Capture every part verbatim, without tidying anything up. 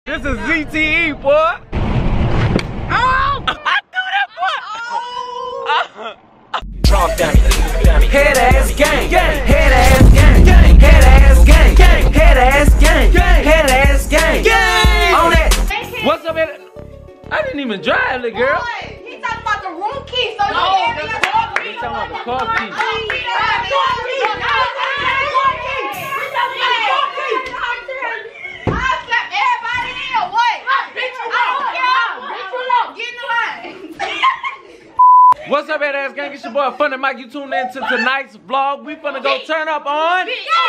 This is Z T E, boy. Oh! I threw that, boy. Oh. Trump dummy, head ass gang, gang, head ass gang, gang, head ass gang, gang, head ass gang, gang, head ass gang, gang. On that. What's up, man? I didn't even drive, little girl. He talking about the room key, so no, you the car key. He talking about the car key. What's up, head ass gang? It's your boy Funny Mike. You tuned in to tonight's vlog. We finna go turn up on.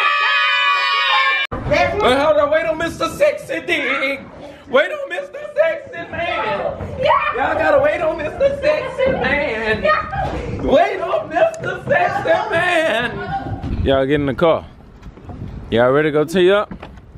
Wait, hold on, wait on Mister Sexy Dick. Wait on Mister Sexy Man. Y'all gotta wait on Mister Sexy Man. Wait on Mister Sexy Man. Y'all get in the car. Y'all ready to go tee up?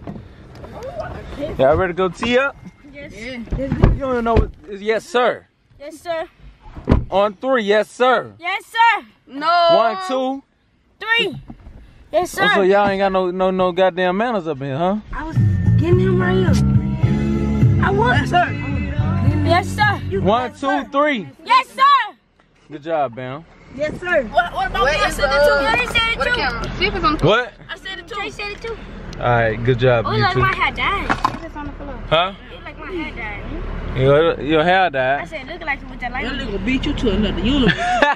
Y'all ready to go tee up? Yes. You don't even know what is yes, sir. Yes, sir. On three, yes, sir. Yes, sir. No. One, two, three. Yes, sir. Oh, so y'all ain't got no no no goddamn manners up here, huh? I was getting him right here. I was. Yes, sir. Yes, sir. One, two, three. Yes, sir. Good job, Bam. Yes, sir. What, what about me? I said it too. He said it too. What? I said it too. He said it too. All right, good job. Oh, you like too. my hair died. It's on the floor. Huh? It's like my hair died. Your, your hair I died. said, look like with that light. That nigga beat you to another universe.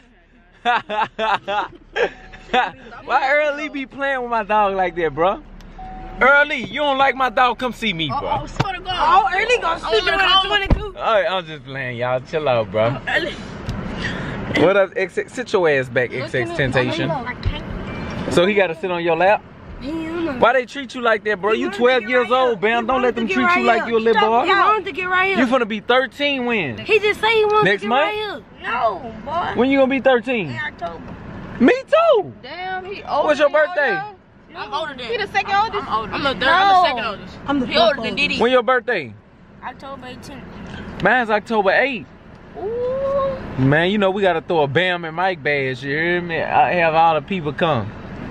Why Early be playing with my dog like that, bro? Early, you don't like my dog? Come see me, bro. Oh, oh swear to God. Oh, Early gonna sleep in the twenty-two. Alright, I'm just playing, y'all. Chill out, bro. Oh, Early. What up? X X, sit your ass back, X X Temptation. So he gotta sit on your lap? Why they treat you like that, bro? You twelve years old, Bam. Don't let them treat you like you a little boy. He wanted to get right here. You finna be thirteen when? He just say he wants Next to get month? right here. No, boy. When you gonna be thirteen? In October. Me too. Damn, he older. What's your birthday? I'm older than He the second oldest? I'm older. I'm the third. No. I'm the second oldest. I'm the he older than Diddy. When your birthday? October eighteenth. Mine's October eighth. Ooh. Man, you know we gotta throw a Bam and Mike badge, you hear me? I have all the people come.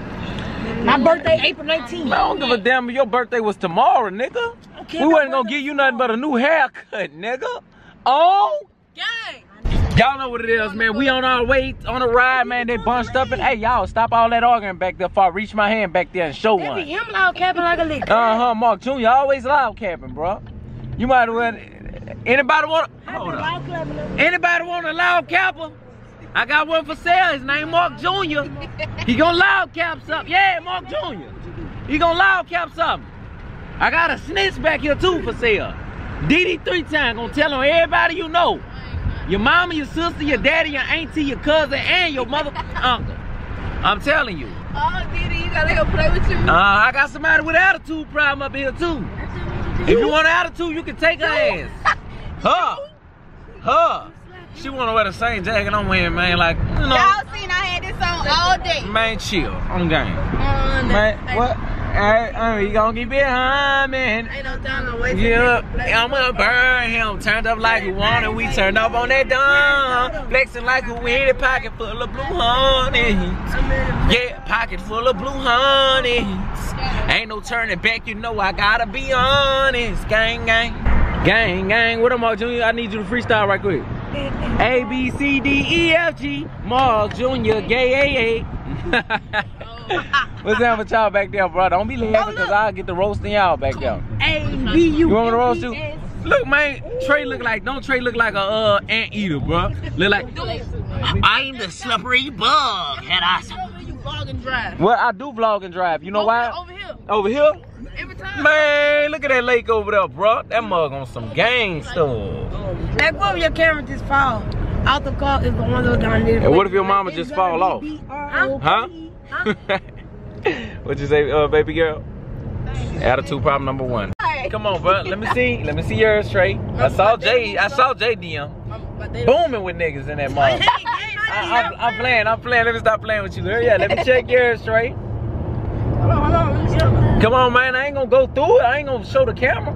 My birthday April nineteenth. Man, I don't give a damn if your birthday was tomorrow, nigga. Okay, We wasn't gonna give you nothing but a new haircut, nigga. Oh! Gang. Y'all know what it is, man. We on our way on a ride, man. They bunched up and hey, y'all stop all that arguing back there before I reach my hand back there and show That be one. him loud capping like a lick. Uh-huh, Mark Junior always loud capping, bro. You might as well. Anybody want? Hold up. Anybody want a loud capper? I got one for sale. His name Mark Junior He gonna loud cap something. Yeah, Mark Junior He gonna loud cap something. I got a snitch back here too for sale. D D three times gonna tell on everybody you know. Your mama, your sister, your daddy, your auntie, your cousin, and your mother uncle. I'm telling you. Oh, Diddy, you gotta help play with you. Uh, I got somebody with attitude problem up here too. If you want attitude, you can take her ass. Her. Her. She wanna wear the same jacket I'm wearing, man. Like, you know. Y'all seen I had this on all day. Man, chill. On game. On Man, what? Hey, uh, you gonna get behind me. Ain't no time to wait. Yeah, I'm gonna burn him. Turned up like we wanted. We turned up on that dawn. Flexing like we in it. Pocket full of blue honey. Yeah, pocket full of blue honey. Ain't no turning back, you know I gotta be honest. Gang, gang. Gang, gang. What up, Mark Junior? I need you to freestyle right quick. A, B, C, D, E, F, G. Mark Junior, gay, A, A. What's up with y'all back there, bro? Don't be laughing because I'll get the roasting y'all back there. A, B, U. You want me to roast you? Look, man, Trey look like, don't Trey look like a uh, anteater, bro. Look like, I'm the slippery bug, head ass. You vlog and drive. Well, I do vlog and drive. You know over, why? Over here. Over here? Every time. Man, look at that lake over there, bro. That mug on some gang stuff. Like, what if your camera just fall out the car? Is the one that down there. And what if your mama just fall off? Huh? Huh? What you say, uh, baby girl? Attitude problem number one. Come on, bro. Let me see. Let me see yours, Trey. I saw Jay. I saw J D M booming with niggas in that mug. I, I'm, I'm playing. I'm playing. Let me stop playing with you. Yeah, let me check yours, Trey. Hold on, hold on. Let me see. Come on, man. I ain't gonna go through it. I ain't gonna show the camera.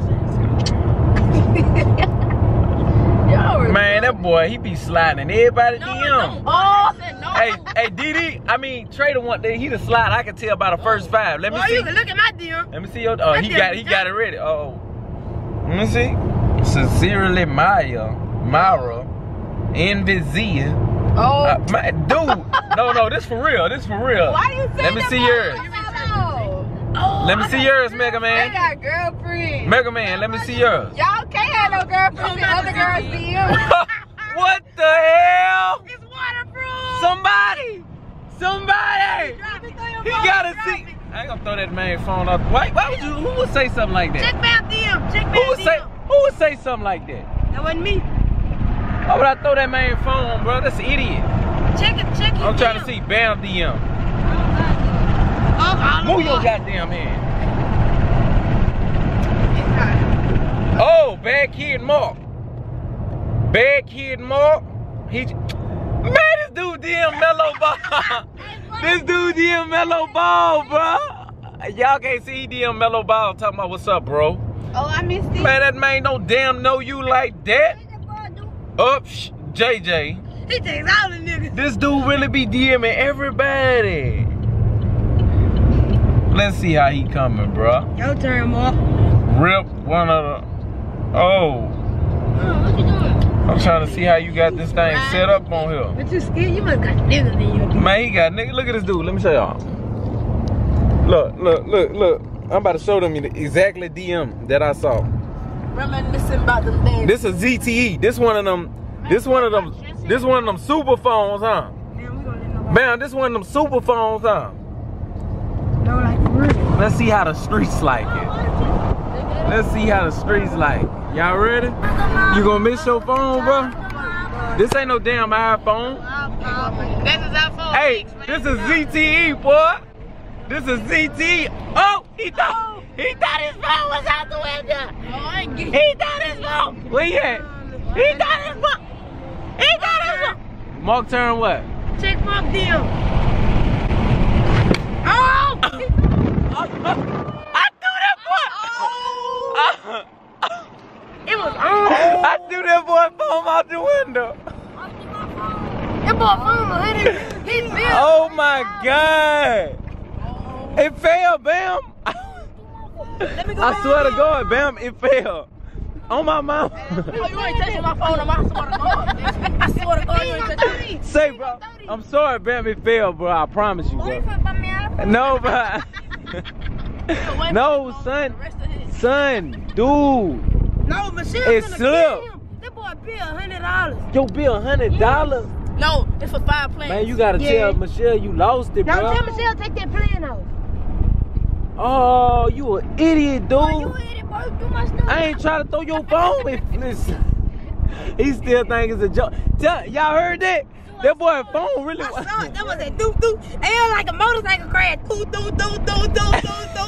Man, that boy, he be sliding everybody No, D M. no. Oh, I said no. Hey, hey, D D, I mean, Trey the one, he the slide. I can tell by the first five. Let me Boy, see. you can look at my D M. Let me see your, oh, he got, he got it ready. Oh. Let me see. Sincerely Maya, Myra, Envisia. Oh. Uh, my, dude, no, no, this for real. This for real. Why you say Let me that see about yours. Oh, Let me see yours, Mega They Man. got girlfriends. Mega Man, let me see yours. Y'all can't have no girlfriends and other girls see you. What the hell? It's waterproof. Somebody! Somebody! He gotta see. I ain't gonna throw that man's phone up. Why, why would you, who would say something like that? Check Bam D M. Check Who Bam would D say, M. who would say something like that? That wasn't me. Why would I throw that man's phone, bro? That's an idiot. Check it. Check it. I'm trying to see Bam D M. Oh, Move your goddamn hand. Oh, Bad Kid Mark. Bad Kid Mark. He, man, this dude D M Mellow Ball. This dude D M Mellow Ball, bro. Y'all can't see he D M Mellow Ball talking about what's up, bro. Oh, I missed it. Man, that man don't damn know you like that. Up, sh J J. He takes all the niggas. This dude really be DMing everybody. Let's see how he coming, bro. Your turn, Mark. Rip one of the. Oh. What you doing? I'm trying to see how you got this thing set up on here. But you scared? You must got niggas in you. Man, he got nigga. Look at this dude. Let me show y'all. Look, look, look, look. I'm about to show them the exactly D M that I saw. Reminiscing about the days. This is Z T E. This one of them. This one of them. This one of them super phones, huh? Man, we gonna let nobody. Man, this one of them super phones, huh? No, like for real. Let's see how the streets like it. Let's see how the streets like. Y'all ready? You gonna miss your phone, bro? This ain't no damn iPhone. This is our phone. Hey, this is Z T E, boy. This is Z T E. Oh, he thought he thought his phone was out the window. Oh, I ain't getting He thought his phone. Where he at? He thought his phone. He thought his phone. Mark turn what? Check Mark D M. Oh! I threw that boy. It was on. I threw that boy phone out the window. That boy phone was hitting. He built. Oh my God. It fell, Bam. Let me go I back swear to in. God, Bam, it fell. On my mouth. Oh, you ain't touching my phone. I'm, I swear to God. I swear to God, you ain't touching me. Say, bro, I'm sorry, Bam, it fell, bro. I promise you, bro. No, bro. No, son. Son, dude. No, Michelle It gonna slipped. kill him. That boy bill a hundred dollars. Your bill, hundred dollars. No, it's for five plans. Man, you gotta Yeah. tell Michelle you lost it, No, bro. tell Michelle take that plan out. Oh, you an idiot, Boy, you dude. idiot, boy. You must know. I ain't trying to throw your phone. If, listen, he still think it's a joke. Tell, y'all heard that? That boy phone really. I saw it. That was a doo doo. It was like a motorcycle crash. Doo doo doo doo doo doo doo.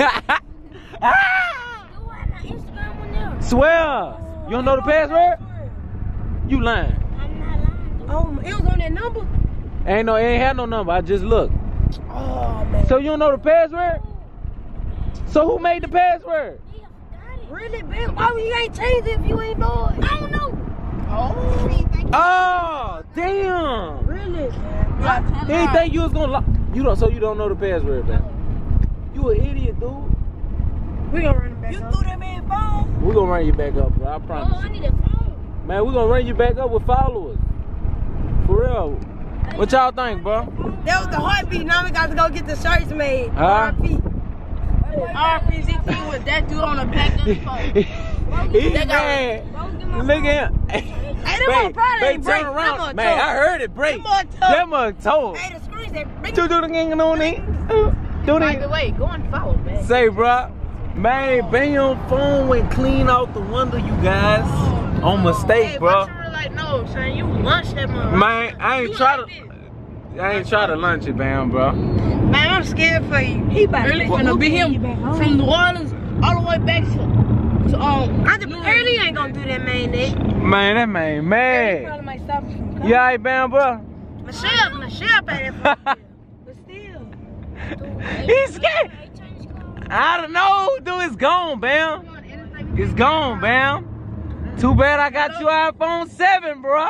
Swear. You don't know the password? You lying. I'm not lying. Oh, it was on that number. Ain't no, it ain't had no number. I just looked. Oh man. So you don't know the password? So who made the password? Really, man? Why you ain't change it if you ain't know it? I don't know. Oh, Oh, damn. Really? He didn't think you was gonna lock. You don't. So you don't know the password, man. You an idiot, dude. We gonna run it back you up. threw that man phone. We gonna run you back up, bro. I Oh, promise. I need a phone. Man, we gonna run you back up with followers. For real. What y'all think, bro? That was the heartbeat. Now we got to go get the shirts made. Huh? R P. R P Z T with that dude on the back of the phone. He's They got- mad. Look at him. Hey, them on Friday Babe, ain't turn break. Them around. on Man, tough. I heard it break. Them on tough. That mug told. Hey, the screens they break. Do do the gang on it. Do By the it. way, go and follow, man. Say, bro. Man, Bam phone went clean out the window, you guys. On mistake, Hey, bro. but you were like, no, son, you lunched that mother. Man, I ain't You try like to. this. I ain't try to lunch it, Bam, bro. Man, I'm scared for you. He about Really to finna be him from New Orleans all the way back to, to um. I just, early ain't gonna do that, man. That. Man, that man He mad. probably might stop you from coming. You alright, Bam, bro? Michelle, Michelle paid that for you. But still. He's scared. I don't know, dude. It's gone, Bam. It's gone, Bam. Too bad I got you iPhone seven, bro.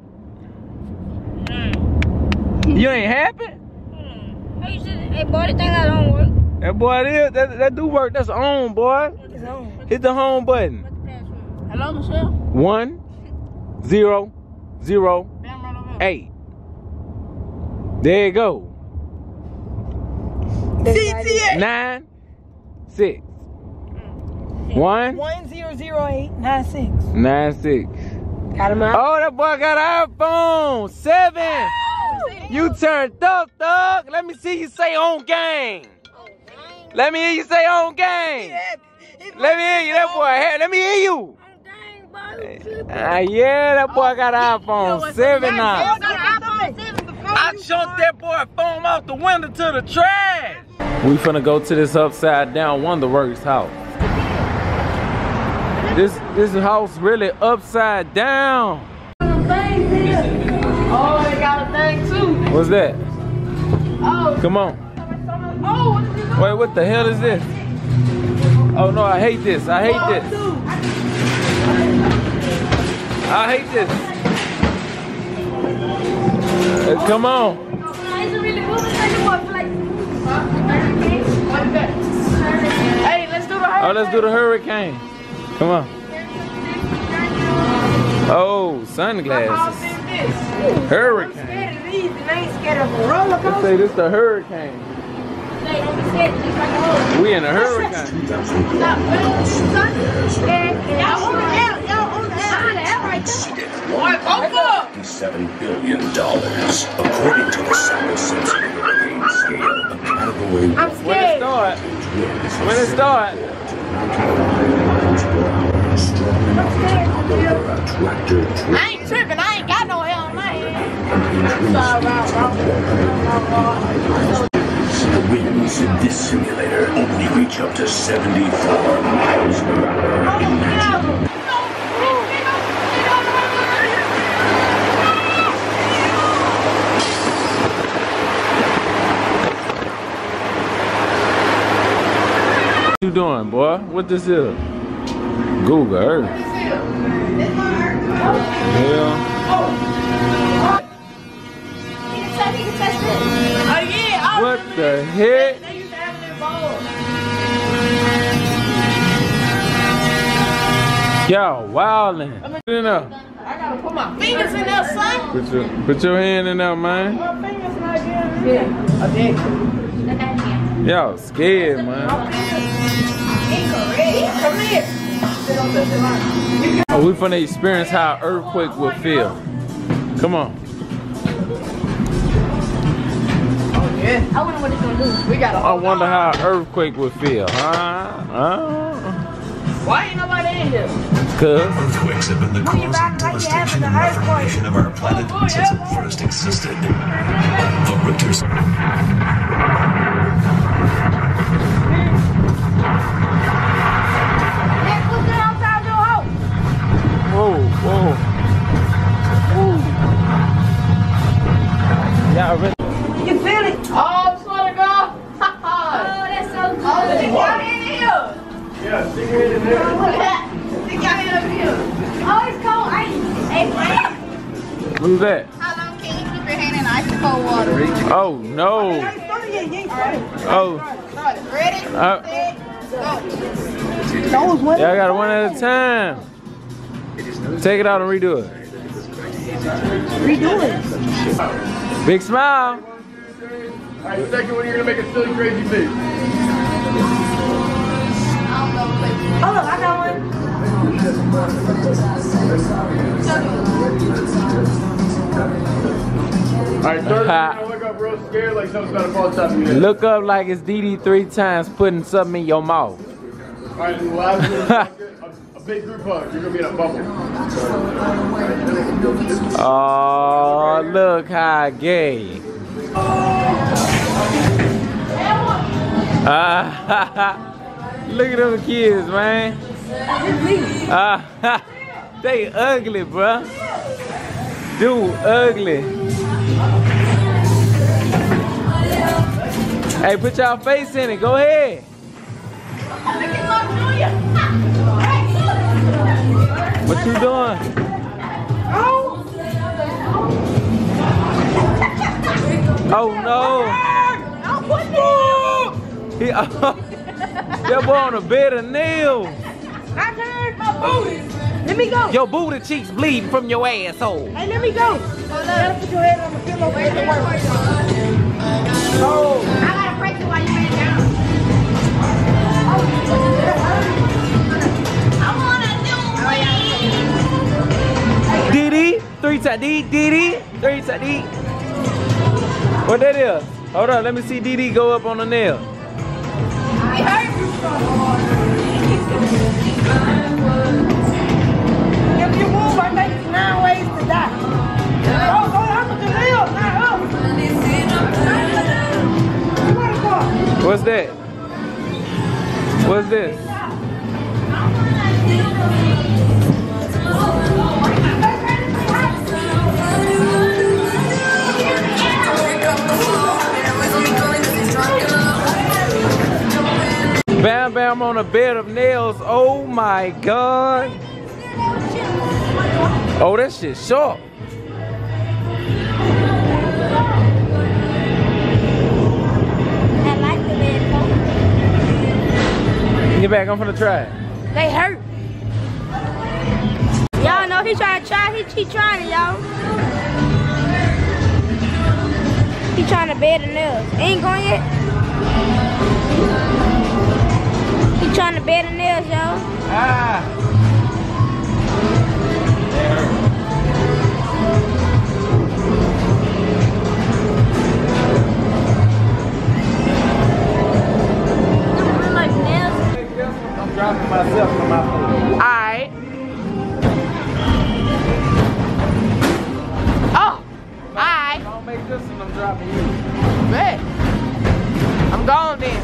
You ain't happy? Hey, you said, hey, boy, the thing I don't work. That boy, it is. That, that do work. That's on, boy. It's on. Hit the home button. What's the password? Hello, Michelle. One, zero, zero, eight. There you go. Nine, six. One. One zero zero eight nine six. Nine six. Got him out. Oh, that boy got an iPhone seven. You turned up, thug. Let me see you say on game. Let me hear you say on game. Let me hear you, that boy. Hey, let me hear you. Uh, yeah, that boy got an iPhone seven now. I chunked that boy phone off the window to the trash. We finna go to this upside down Wonderworks house. This this house really upside down. Oh, they got a thing too. What's that? Oh. Come on. Oh, what is this? Wait, what the hell is this? Oh no, I hate this. I hate this. I hate this. Uh, come on. Hey, let's do the hurricane. Oh, let's do the hurricane. Come on. Oh, sunglasses. Hurricane. Let's say this the hurricane. We in a hurricane. fifty-seven billion dollars, according to the Saffir-Simpson hurricane scale, a category. I'm When it start? When it start? I ain't tripping. I ain't got no hell in my head. The winds in this simulator only reach up to seventy-four miles per hour. Imagine. What you doing, boy? What this is? Google Earth. Yeah. What the heck? Y'all wildin'. Put it in there. I gotta put my fingers in there, son. Put your, put your hand in there, man. My fingers not getting. Yeah, I did. Y'all scared, man. Come here. Oh, we finna experience how an earthquake would feel. Come on. Yeah. I wonder what it's gonna do. We got. I wonder how an earthquake would feel, huh? Huh? Why ain't nobody in here? Cause Earthquakes have been the cause of devastation and reformation of our planet since it first existed. The Richter whoa, whoa. Woo. Y'all ready? You feel it? Oh, swear to God. Oh, that's so good. Oh, they got in here. Yeah, stick your head in there. They got in up here. Oh, it's cold ice. Hey, Frank. Who's that? How long can you keep your hand in ice and cold water? Oh no. Oh. Ready? Uh, Set, go. Those one. yeah, I got it one at a time. Take it out and redo it. Redo it. Big smile. Alright, second one, you're gonna make a silly crazy face. Oh, look, I got one. Alright, third one, you're gonna look up real scared like something's about to fall on top of your head. Look up like it's D D three times putting something in your mouth. Alright, and the last one, is like a, a big group hug. You're gonna be in a bubble. Oh, look how gay. Ah, look at them kids, man. Ah, they ugly, bruh. Dude, ugly. Hey, put y'all face in it. Go ahead. What you doing? Oh no! He, oh, that boy on a bed of nails. I turned my booty. Let me go. Your booty cheeks bleeding from your asshole. Hey, let me go. Gotta put your head on the pillow. Oh. I gotta break it while you lay down. I wanna do it. Diddy, three times D, Diddy, three times D. What that is? Hold on, let me see Diddy go up on the nail. It hurts. If you move, I think it's nine ways to die. Go, go up with the nail, not up. What's that? What's this? Bam Bam on a bed of nails. Oh my God. Oh, that shit sharp. Get back, I'm finna try it. They hurt. Y'all know he trying to try, he, he trying it, y'all. He trying to bed the nails. Ain't going yet. He trying to bed the nails, y'all. Ah. I'm dropping myself from my foot. Alright. Oh! Alright. Don't make this and I'm dropping you. Bet. I'm gone then.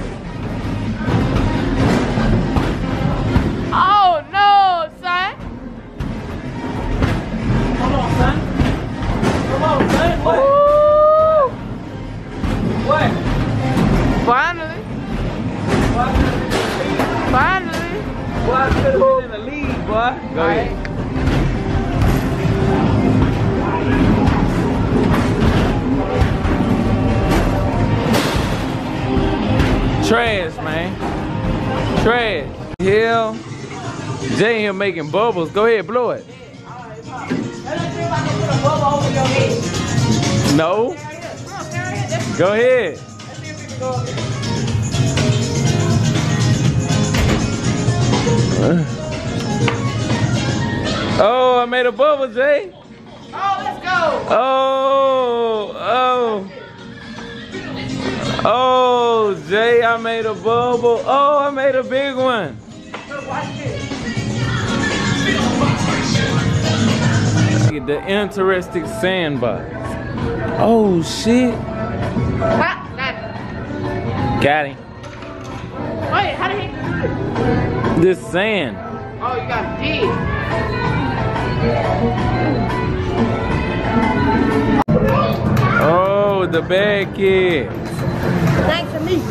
Oh no, son. Come on, son. Come on, son. What? Ooh. What? Finally. What? Finally. Boy, I could have been in the lead, boy. Go ahead. Trash, man. Trash. Hell. Jay here making bubbles. Go ahead, blow it. No. Go ahead. Oh, I made a bubble, Jay. Oh, let's go. Oh, oh. Oh, Jay, I made a bubble. Oh, I made a big one. The interesting sandbox. Oh, shit. Got it. Got him. Wait, how did he do it? This sand. Oh, you got dig. Oh, the bad kid. Thanks to me.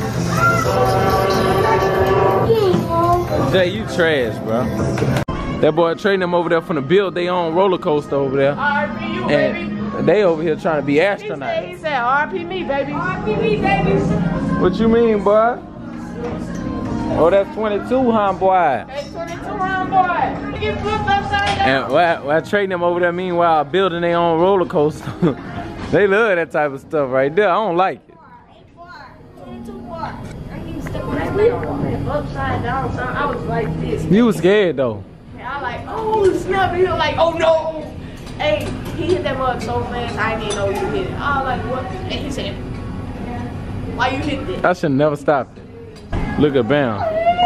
Jay, you trash, bro. That boy trading them over there from the build they own roller coaster over there. R P you, baby. And they over here trying to be He said, astronauts. he said, R P me, baby. R P me, baby. What you mean, boy? Oh, that's twenty-two, huh, boy? Hey, twenty-two round boy. You get flipped upside down. And while, while trading them over there, meanwhile, building their own roller coaster. They love that type of stuff right there. I don't like it. Upside down, son. I was like this. You was scared, though. And I like, oh, snap. And he was like, oh, no. Hey, he hit that mug so fast, I didn't even know you hit it. I was like, what? And he said, why you hit it? I should never stopped it. Look at Bam.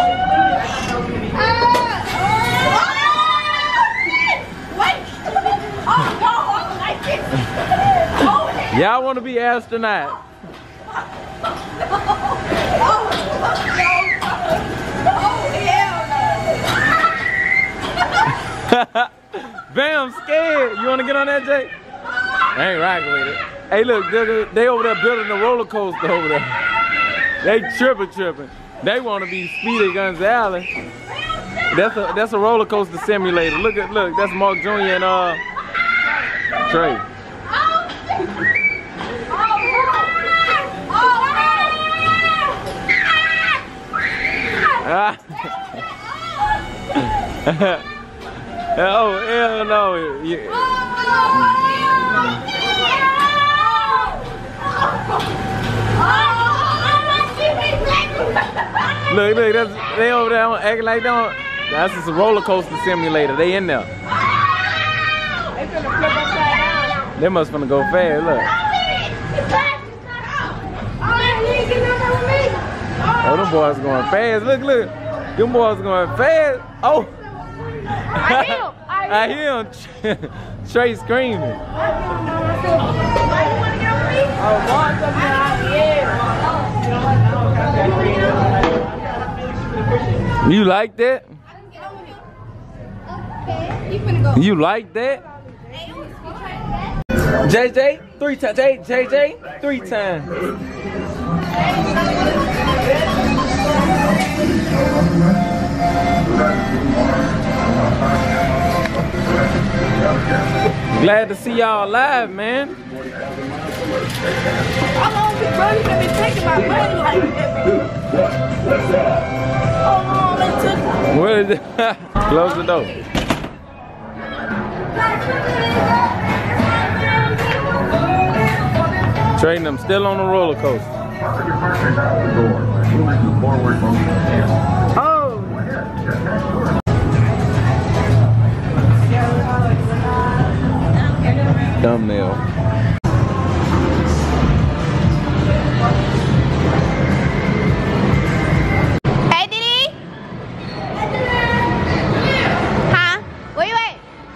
Y'all want to be astronauts? Bam, scared. You want to get on that, Jay? I ain't rocking with it. Hey, look, they, they over there building a roller coaster over there. They tripping, tripping. They want to be Speedy Gonzalez. That's a that's a roller coaster simulator. Look at look, that's Mark Junior and uh Trey. Oh, hell no. Yeah. Look, look, that's, they over there acting like they don't. That's just a roller coaster simulator. They in there. They must finna go fast. Look. Oh, them boys going fast. Look, look. Them boys going fast. Oh. I hear him. I hear him. Trey screaming. You like that? You like that? J J, three times. J J, three times. Glad to see y'all live, man. How long been running? I've been taking my money like that. Oh, they took it. What is it? Close the door. Trading them still on the roller coaster. Oh. Thumbnail. Hey, Diddy. Huh? Where you at?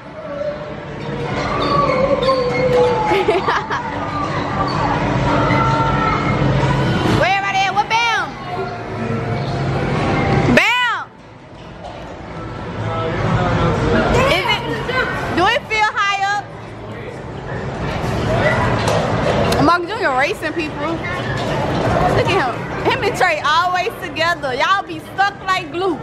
Where everybody at? What bam? Bam! Is it? Do it feel high up? Mark Junior racing people. Look at him. Him and Trey always together. Y'all be stuck like glue.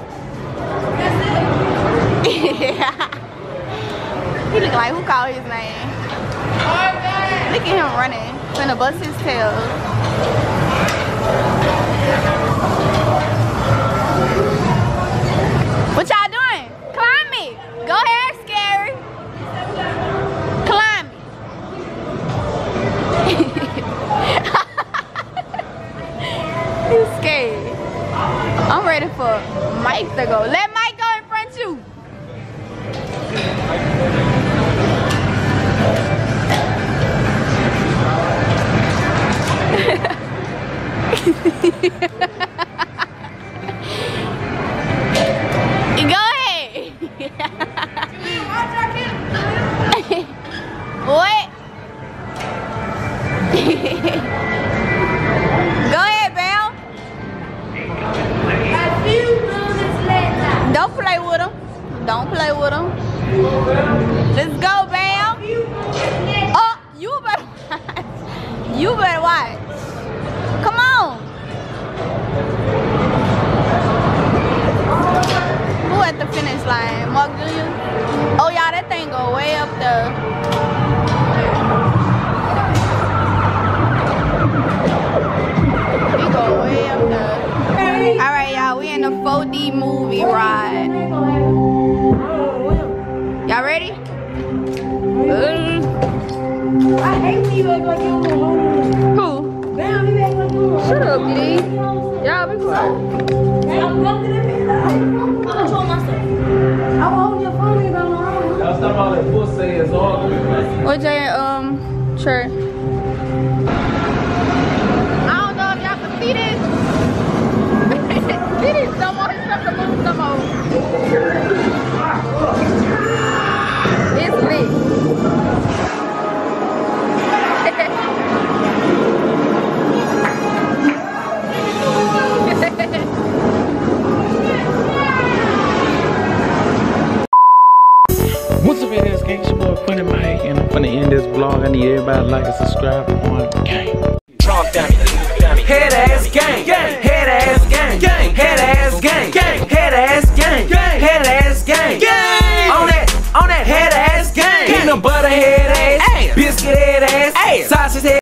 Yeah. He look like, who called his name? Look at him running. Finna bust his tail. What y'all doing? Climb me. Go ahead, Scary. Climb me. He's scared. I'm ready for Mike to go. Let Mike go in front of you. Go ahead. What? Go ahead, Belle. Don't play with him. Don't play with him. Let's go, Belle. Oh, you better watch. You better watch. Come on. Who at the finish line? Mark Junior? Oh, y'all, that thing go way up there. We go way up there. Alright, y'all, we in the four D movie ride. Y'all ready? Uh, I hate when you act like you don't know. Who? Damn, you act like you don't know. Shut up, D. Y'all be quiet. I'm looking at me. I'm control myself. I'm holding your phone. You don't know. Y'all stop all that pussy is all good. What Jay, um, Trey? I don't know if y'all can see this. See this some more, it's stuff to move some more. It's lit. What's up, it is Gang? It's your boy Funny Mike, and I'm finna end this vlog. I need everybody to like and subscribe on Gang. Head ass gang, gang, head ass gang, gang, head ass gang, gang, head ass gang, gang, head ass gang, gang. On that, on that head ass gang. Peanut butter head ass, biscuit head ass, sausage head.